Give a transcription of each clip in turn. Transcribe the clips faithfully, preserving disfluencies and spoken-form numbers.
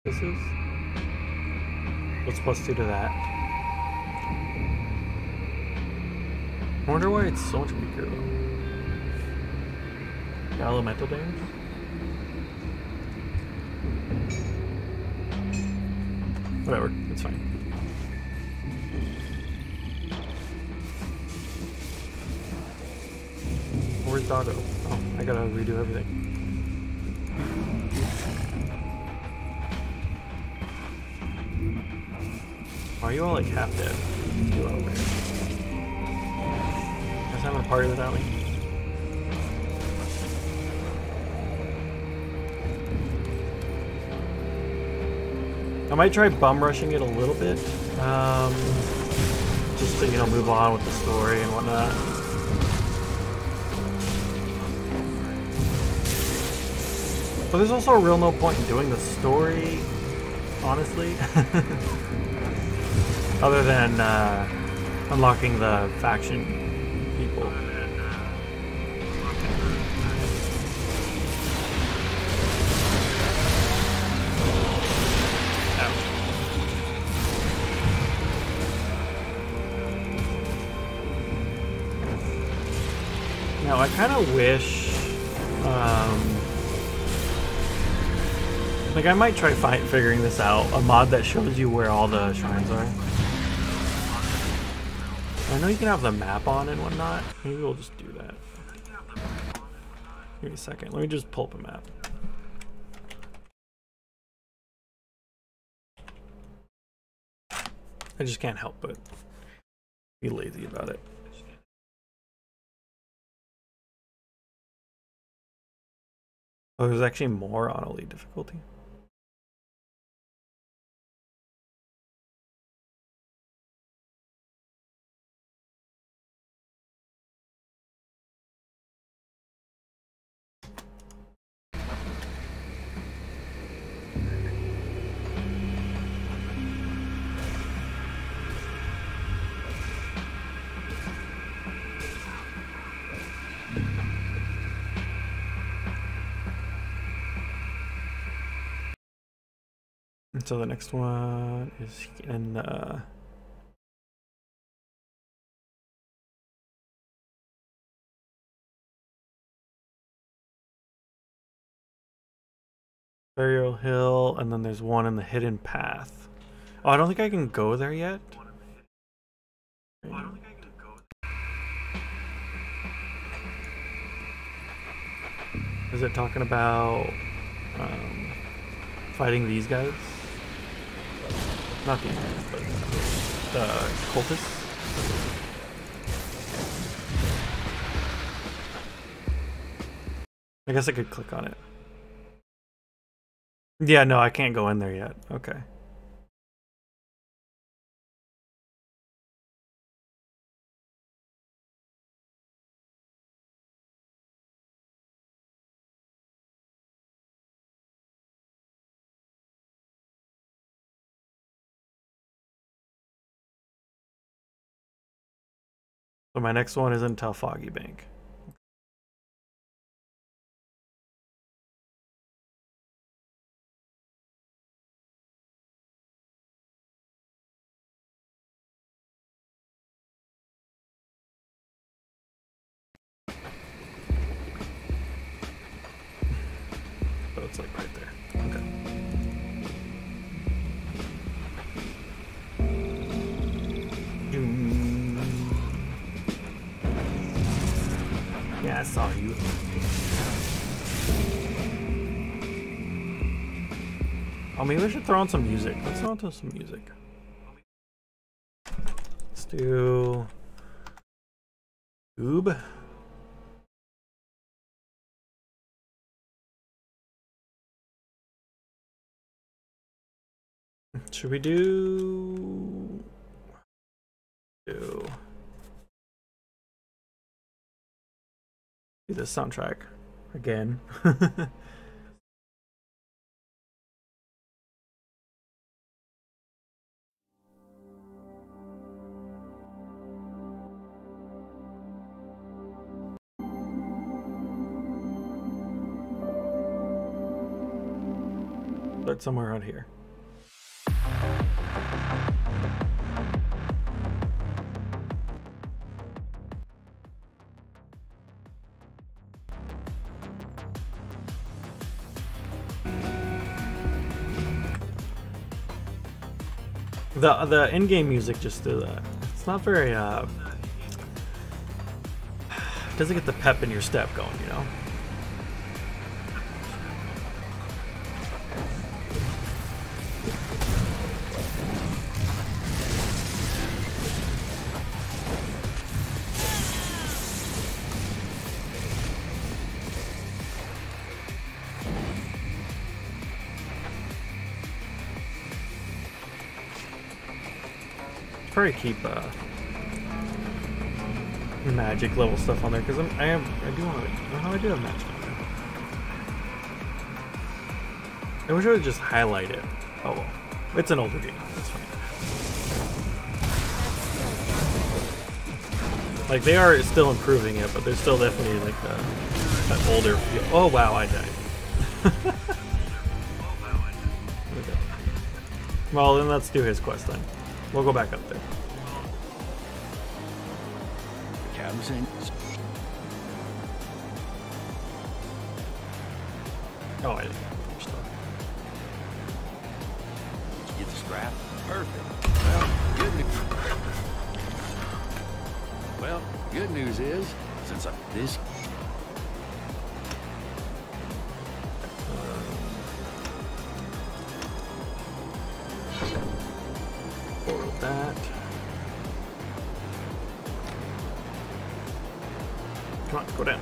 This is? What's plus two to that? I wonder why it's so much weaker though. The elemental damage? Whatever, it's fine. Where's Doggo? Oh, I gotta redo everything. Are you all like half dead? You are weird. Guys having a party without me? I might try bum rushing it a little bit, um, just to, you know, move on with the story and whatnot. But there's also a real no point in doing the story, honestly, other than uh, unlocking the faction people. Now, I kind of wish, um, like, I might try find, figuring this out, a mod that shows you where all the shrines are. I know you can have the map on and whatnot. Maybe we'll just do that. Give me a second. Let me just pull up a map. I just can't help but be lazy about it. Oh, there's actually more on elite difficulty. And so the next one is in uh Burial Hill, and then there's one in the Hidden Path. Oh, I don't think I can go there yet. Oh, I don't think I can go there. Is it talking about um, fighting these guys? Not these guys, but the cultists. I guess I could click on it. Yeah, no, I can't go in there yet. Okay. So my next one is in Telfagi Bank. So it's like right there. Okay. Yeah, I saw you. Oh, maybe I should throw on some music. Let's throw on some music. Let's do Oob. Should we do do do this soundtrack again? Start somewhere around here. The the in-game music just do that. It's not very uh doesn't get the pep in your step going, you know? Probably keep uh, magic level stuff on there because I am I do want to. How I do have magic on there. I wish I would just highlight it. Oh well, it's an older game. That's fine. Like they are still improving it, but there's still definitely like a, an older feel. Oh wow, I died. Okay. Well then let's do his quest then. We'll go back up there. Cabs in. Oh, I didn't get stuff. Get the scrap. Perfect. Well, good news. Well, good news is, since I'm this. That. Come on, go down.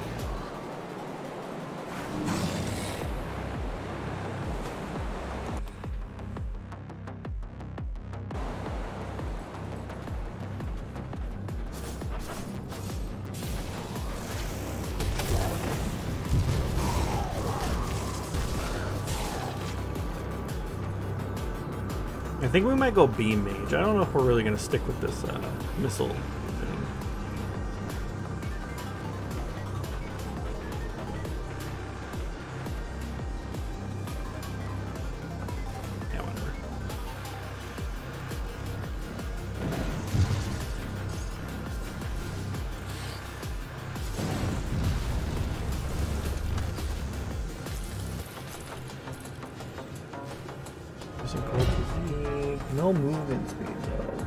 I think we might go Beam Mage. I don't know if we're really going to stick with this uh, missile thing. Yeah, whatever. No movement speed though.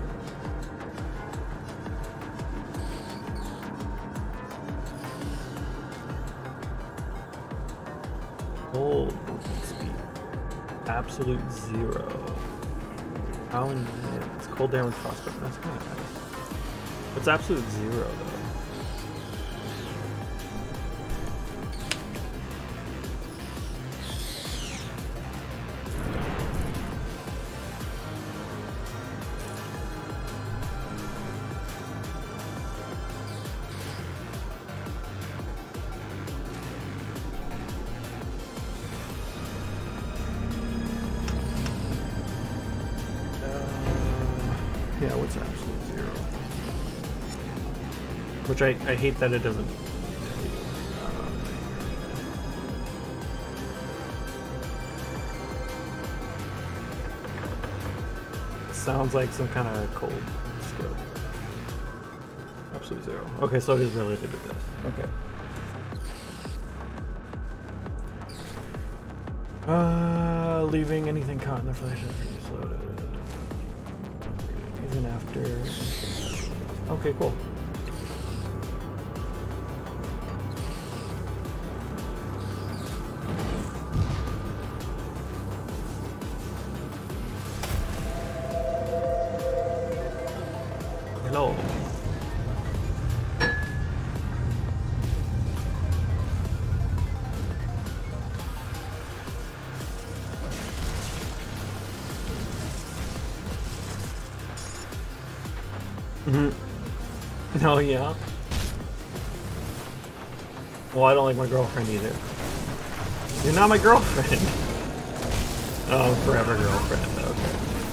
Cold movement speed. Absolute zero. How in minutes? Cold damage frostbite. That's kind of nice. What's absolute zero though? Yeah, what's absolute zero? Which I, I hate that it doesn't. Uh, sounds like some kind of cold skill. Absolute zero. Okay, so it is related to this. Okay. Uh, leaving anything caught in the flash slowed. Even after. Okay, cool. Hello. Mm-hmm. Oh, yeah. Well, I don't like my girlfriend either. You're not my girlfriend. Oh, forever girlfriend. Okay.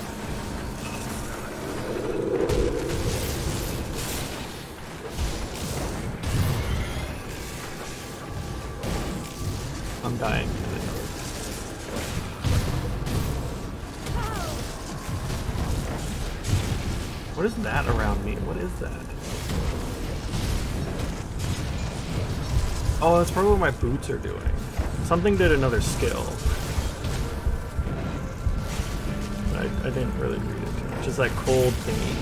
I'm dying. What is that around me? What is that? Oh, that's probably what my boots are doing. Something did another skill. I, I didn't really read it too much. which is that cold thingy.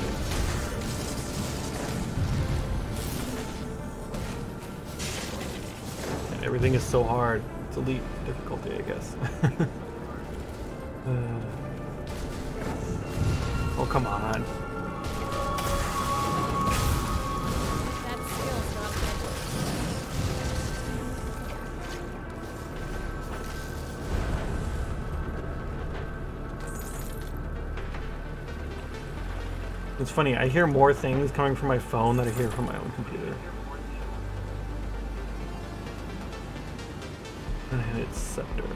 And everything is so hard. It's elite difficulty, I guess. uh, oh, come on. It's funny, I hear more things coming from my phone than I hear from my own computer. And it's Scepter.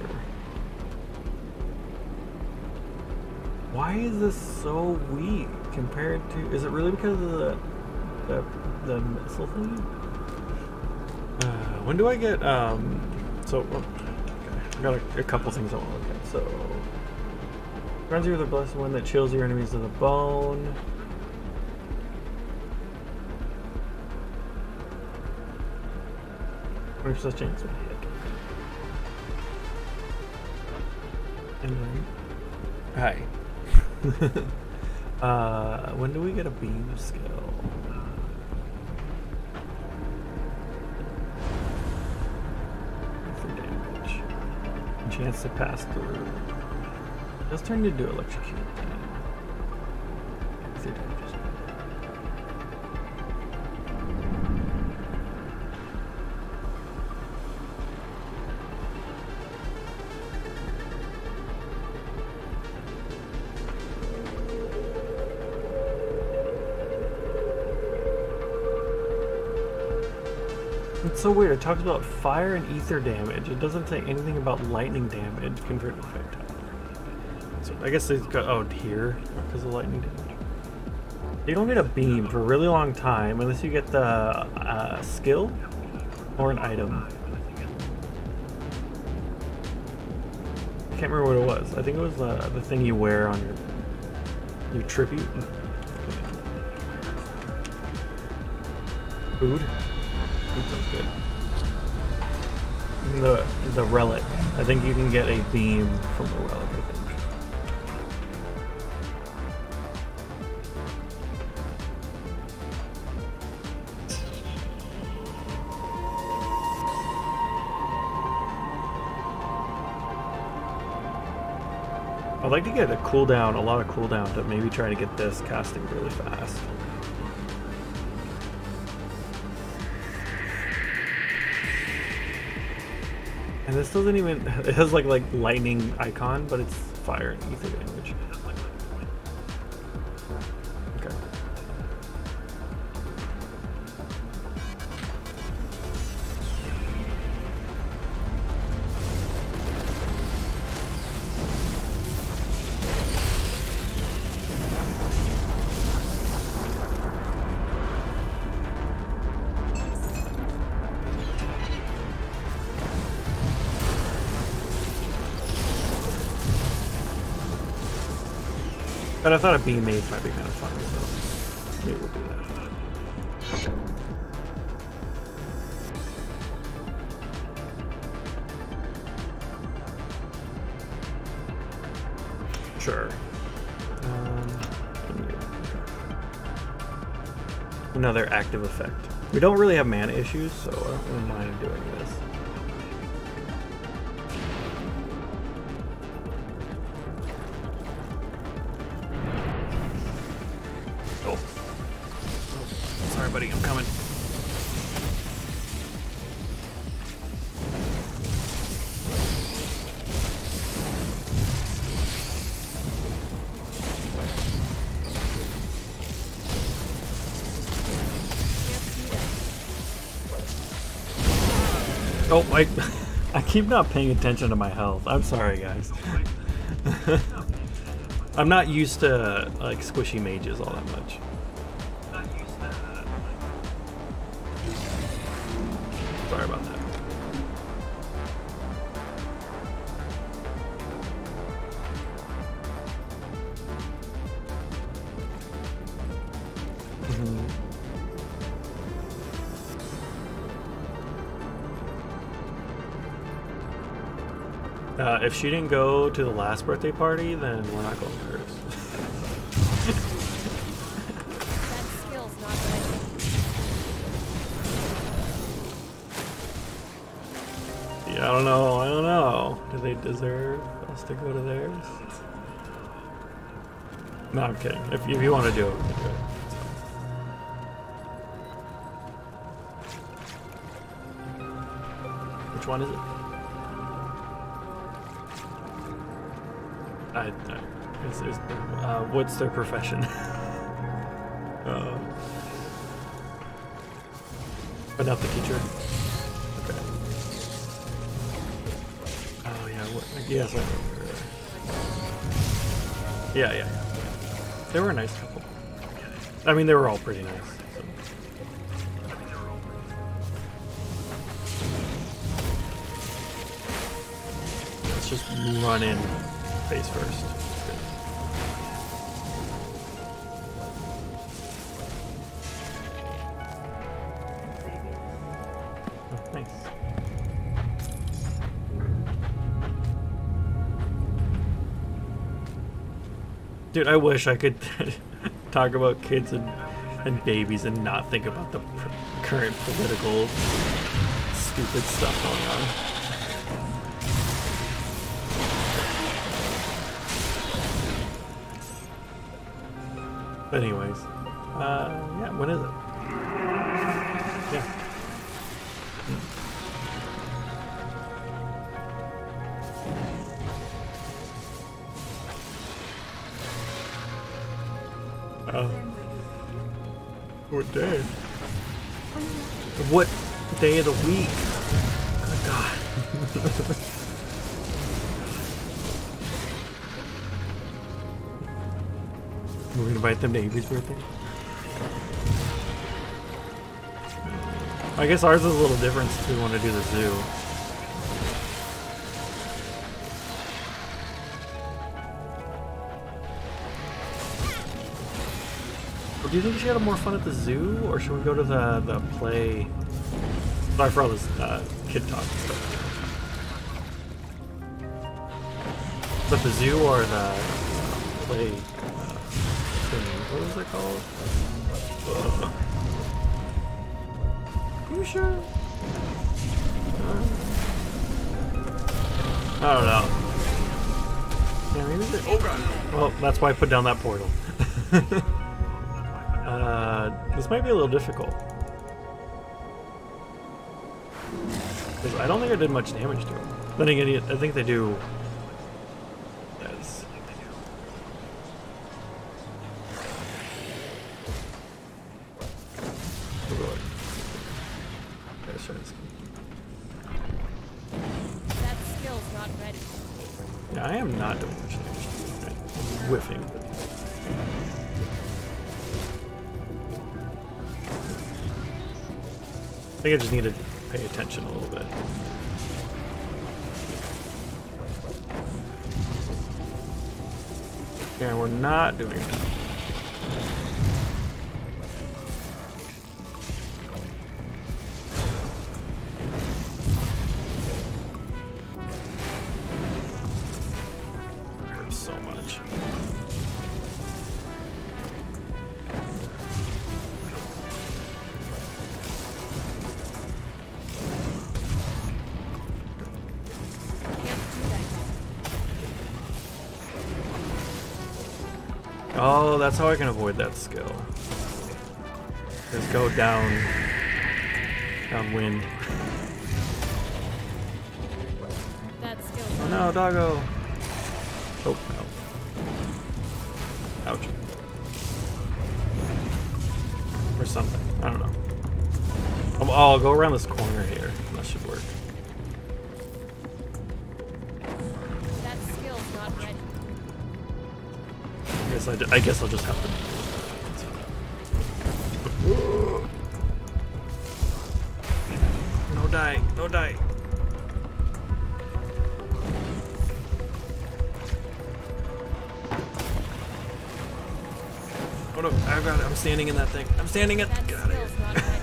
Why is this so weak compared to... Is it really because of the the, the missile thing? Uh, when do I get... Um, so, oh, okay. I got a, a couple things I want to look at. So, Frenzy with a blessed one that chills your enemies to the bone. twenty percent chance of hit. And then, hi. uh, when do we get a beam skill? For damage. Chance to pass through. Let's turn into electrocute. Three damage. It's so weird. It talks about fire and ether damage. It doesn't say anything about lightning damage compared to effect. So I guess they've got oh here because of lightning damage. You don't get a beam for a really long time unless you get the uh, skill or an item. I can't remember what it was. I think it was the the thing you wear on your your tribute. Food. Sounds good. The the relic. I think you can get a beam from the relic, I think. I'd like to get a cooldown, a lot of cooldown to maybe try to get this casting really fast. And this doesn't even, it has like like lightning icon, but it's fire and ether damage. Okay. But I thought a beam maze might be kind of fun, so maybe we'll do that. Sure. Um, another active effect. We don't really have mana issues, so I don't really mind doing this. Buddy, I'm coming. Oh, I, I keep not paying attention to my health. I'm sorry, guys. I'm not used to like squishy mages all that much. Sorry about that. Mm-hmm. uh, if she didn't go to the last birthday party, then we're not going to hers. skill's not ready. Yeah, I don't know. I don't know. Do they deserve us to go to theirs? No, I'm kidding. If, if you want to do it, we can do it. Which one is it? I, I is, is, uh, what's their profession? uh, but not the teacher. Okay. Oh yeah. What, yes. I remember. Yeah, yeah, yeah. They were a nice couple. I mean, they were all pretty nice. So. Let's just run in face first. Oh, nice. Dude, I wish I could talk about kids and, and babies and not think about the pr current political stupid stuff going on. But anyways, uh, yeah, when is it? Yeah. Uh, what day? What day of the week? Good God. We're gonna invite them to Avery's birthday? I guess ours is a little different since we want to do the zoo. Do you think she had more fun at the zoo, or should we go to the the play? Sorry for all this uh, kid talk stuff. But the zoo or the play? Uh, thing, what was it called? Uh, you sure? Uh, I don't know. Yeah, maybe they, oh god. Well, that's why I put down that portal. Uh, this might be a little difficult. Because I don't think I did much damage to him. Then again, I think they do. As That skill's not ready. yeah, I am not doing much damage to him. I'm whiffing. I think I just need to pay attention a little bit. Yeah, we're not doing that. It hurts so much. Oh, that's how I can avoid that skill. Just go down, downwind. That skill. Oh no, doggo! Oh no. Ouch. Or something. I don't know. Oh, I'll go around this corner here. That should work. That skill's not ready. I guess, I, I guess I'll just have to. No die, no die. Oh no, I've got it. I'm standing in that thing. I'm standing in. That Get out of skill's here. not ready.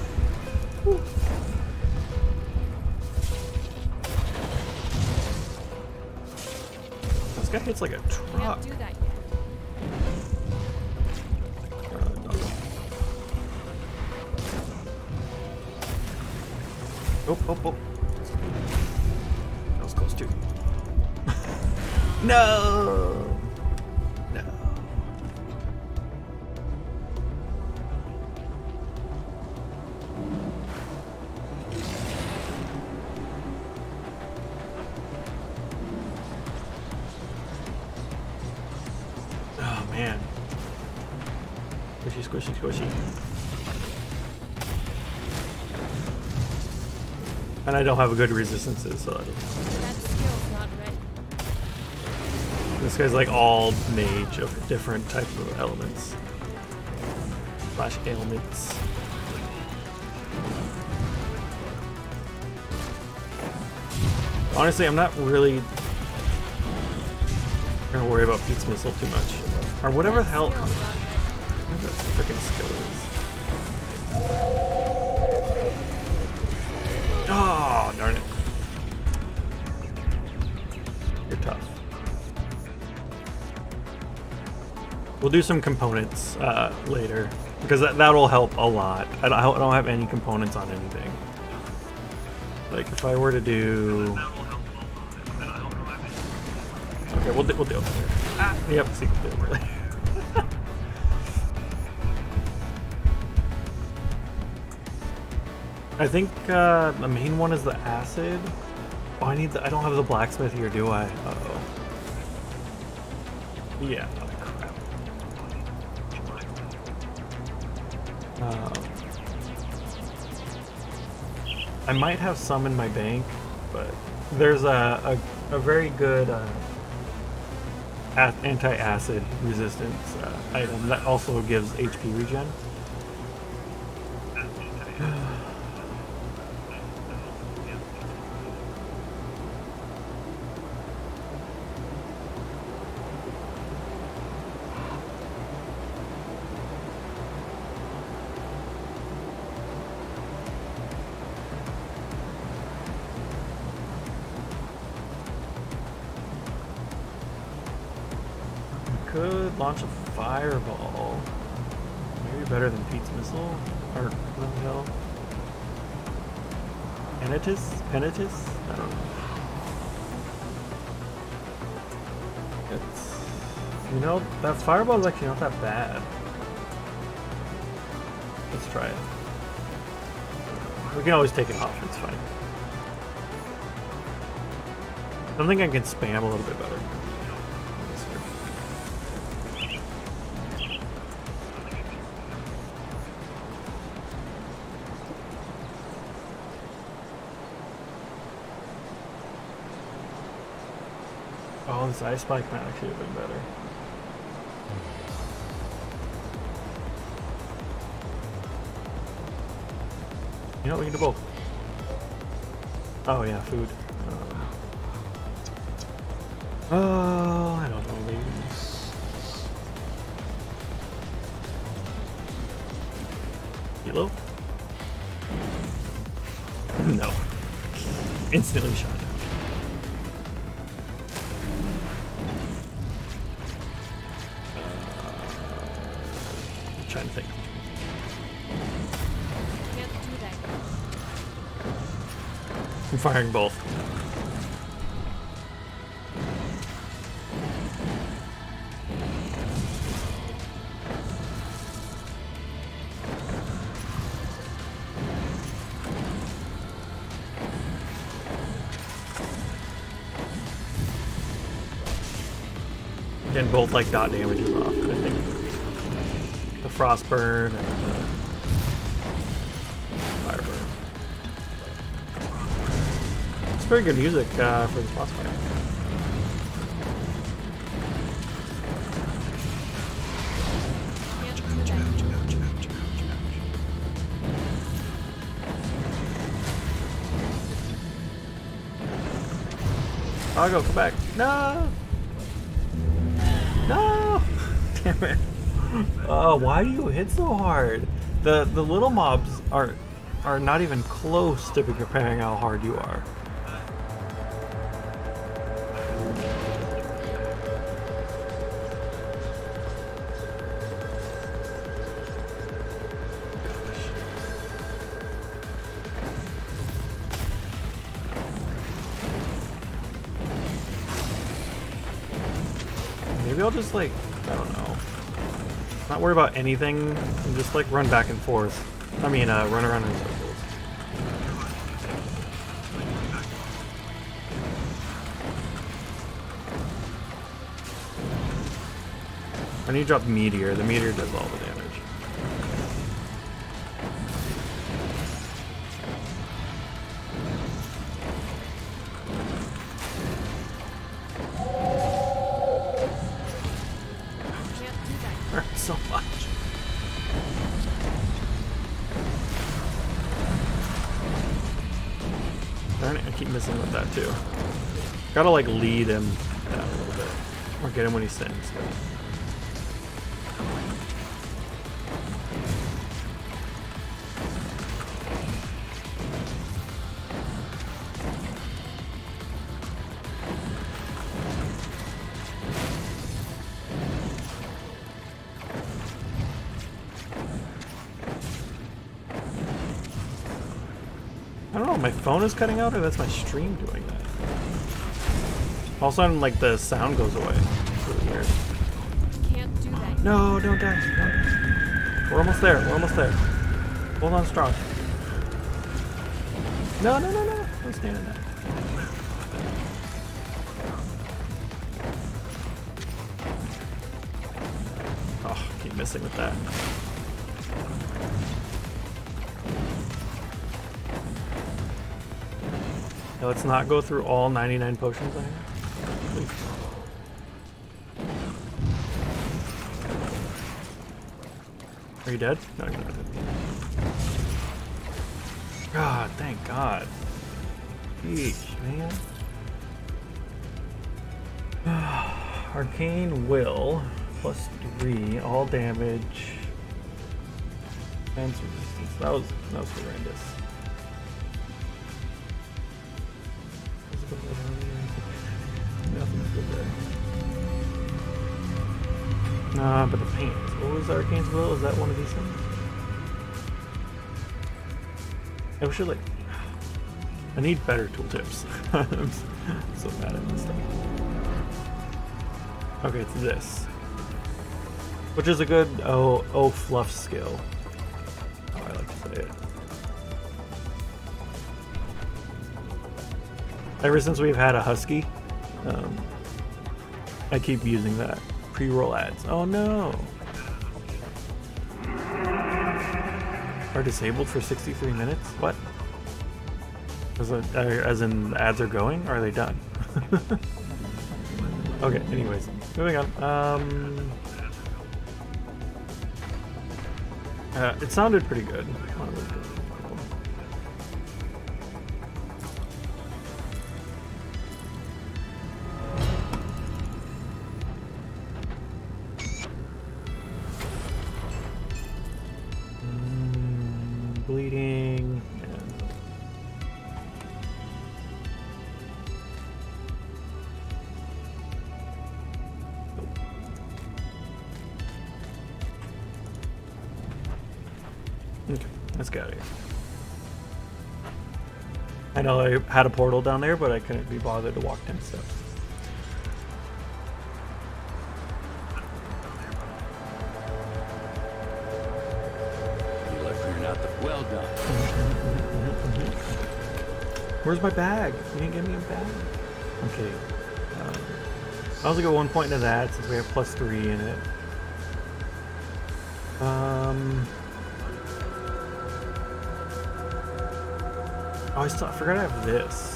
This guy hits like a Can't truck. do that yet. Oh, oh, oh. That was close too. No! No. Oh man. Squishy, squishy, squishy. And I don't have a good resistances, so I don't. That skill's not ready. This guy's like all mage of different types of elements. Slash ailments. Honestly, I'm not really gonna worry about Pete's Missile too much. Or whatever the hell. Skill's not ready. Whatever that freaking skill is. Oh, darn it. You're tough. We'll do some components uh, later, because that, that'll help a lot. I don't, I don't have any components on anything. Like, if I were to do... Okay, we'll, do, we'll deal with it. Ah, yep, see, we'll deal with it. I think uh, the main one is the acid. Oh, I need the. I don't have the blacksmith here, do I? Uh oh. Yeah. Oh, crap. Um, I might have some in my bank, but there's a a, a very good uh, anti-acid resistance uh, item that also gives H P regen. Could launch a fireball. Maybe better than Pete's Missile? Or what the hell? Penitus? Penitus? I don't know. It's... You know, that fireball is actually not that bad. Let's try it. We can always take it off, it's fine. I think I can spam a little bit better. Oh, this ice spike might actually have been better. You know what, we can do both. Oh yeah, food. Um, oh, I don't know, ladies. Hilo? No. Instantly shot down. Trying to think. Can't do that. I'm firing both. Again, both like dot damages off, I think. The Frostburn and the Fireburn. It's very good music uh, for the boss fight. Can't do that. I'll go, come back. No! No! Damn it. Oh, why do you hit so hard? The the little mobs are are not even close to comparing how hard you are. I'll just like, I don't know, not worry about anything and just like run back and forth. I mean, uh, run around in circles. I need to drop Meteor. The Meteor does all the damage. Can't do that. Hurts so much. Darn it, I keep missing with that too. Gotta like lead him down a little bit. Or get him when he sings. I don't know, my phone is cutting out or that's my stream doing that. All of a sudden, like, the sound goes away. It's really weird. Can't do that. No, don't die. Don't die. We're almost there. We're almost there. Hold on strong. No, no, no, no. Don't stand in that. Oh, keep missing with that. Now let's not go through all ninety-nine potions I have. Please. Are you dead? No, you're not dead. God, thank God. Yeesh, man. Arcane Will, plus three, all damage. Defense resistance. That was, that was horrendous. Nothing's good there. Nah, but the paint. What was Arcane's Will? Is that one of these things? I wish I like. I need better tooltips. I'm so bad at this stuff. Okay, it's this. Which is a good oh oh fluff skill. Oh, I like to say it. Ever since we've had a Husky, um, I keep using that. Pre-roll ads. Oh no! Are disabled for sixty-three minutes? What? As, a, uh, as in ads are going? Or are they done? Okay, anyways. Moving on. Um, uh, it sounded pretty good. Bleeding and okay, let's get out of here. I know I had a portal down there, but I couldn't be bothered to walk ten steps. Well done. Where's my bag? You didn't give me a bag. Okay. Um, I'll also go one point into that since we have plus three in it. Um. Oh, I still I forgot I have this.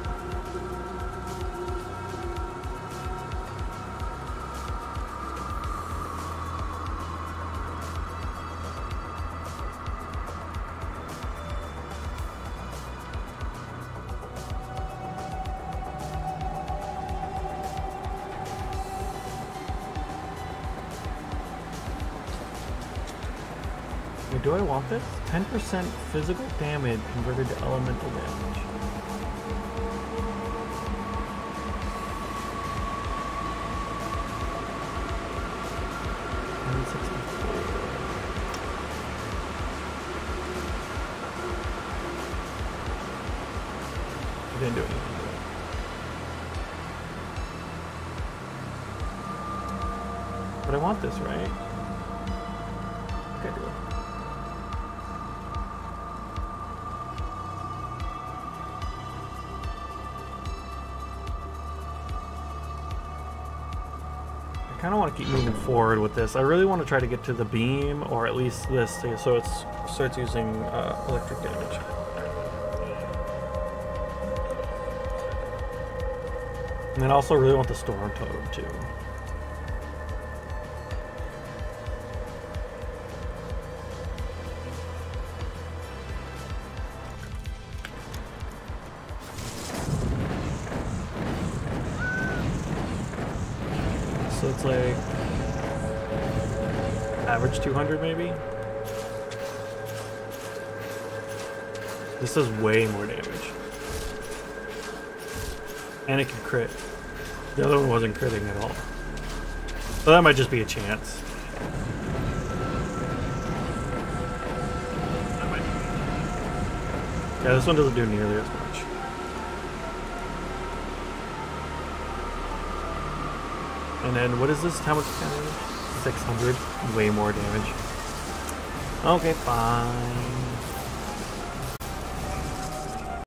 Do I want this? ten percent physical damage converted to elemental damage. Didn't do anything. But I want this, right? Okay, do it. I kind of want to keep moving forward with this. I really want to try to get to the beam, or at least this, so it starts using uh, electric damage. And then I also really want the storm toad too. So it's like average two hundred maybe. This does way more damage. And it can crit. The other one wasn't critting at all. So that might just be a chance. Yeah, this one doesn't do nearly as much. And then what is this? How much damage? six hundred. Way more damage. Okay, fine.